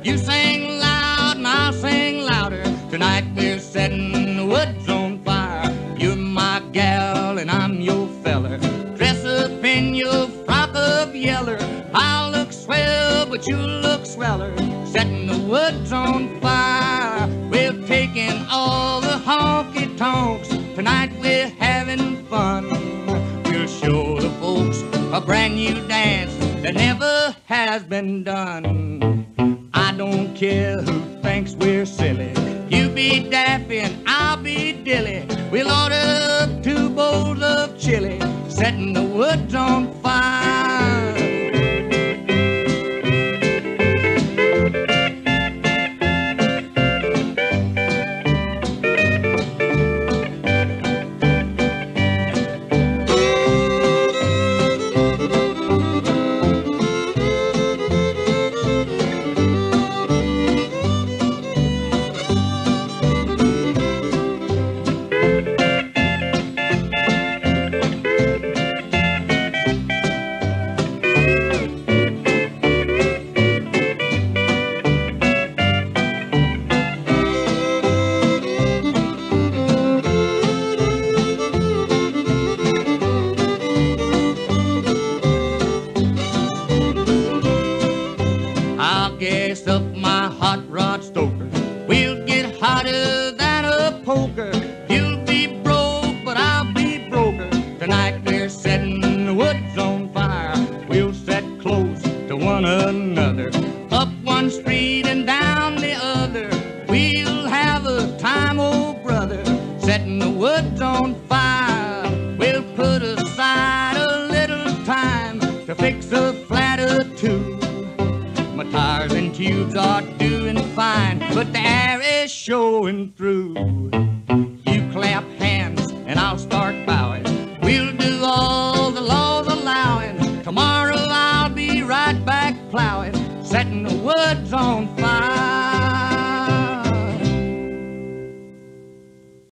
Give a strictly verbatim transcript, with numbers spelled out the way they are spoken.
You sing loud and I'll sing louder. Tonight we're setting the woods on fire. You're my gal and I'm your feller. Dress up in your frock of yeller. I'll look swell, but you look sweller. Setting the woods on fire. We're taking all the honky-tonks. Tonight we're having fun. We'll show the folks a brand new dance that never has been done. I don't care who thinks we're silly. You be daffy and I'll be dilly. We'll order up two bowls of chili, setting the woods on fire. Tomorrow I'll be right back plowing, setting the woods on fire.